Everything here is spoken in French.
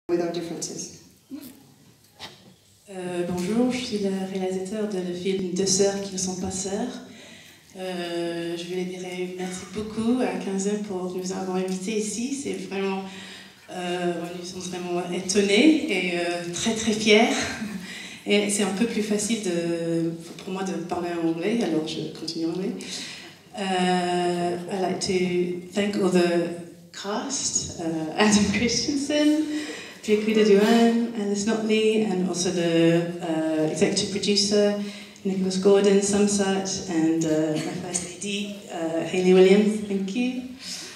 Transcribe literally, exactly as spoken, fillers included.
with our differences. Euh, bonjour, je suis le réalisateur de le film Deux sœurs qui ne sont pas sœurs. Euh, je voulais dire merci beaucoup à Quinzaine pour nous avoir invités ici. C'est vraiment, euh, nous sommes vraiment étonnés et euh, très très fiers. Et c'est un peu plus facile de, pour moi de parler en anglais, alors je continue en anglais. Uh, I'd like to thank all the cast, uh, Adam Christensen, Drikuda Duan, Alice Notley, and also the uh, executive producer, Nicholas Gordon, Samsat, and uh, my first A D, uh, Hayley Williams. Thank you.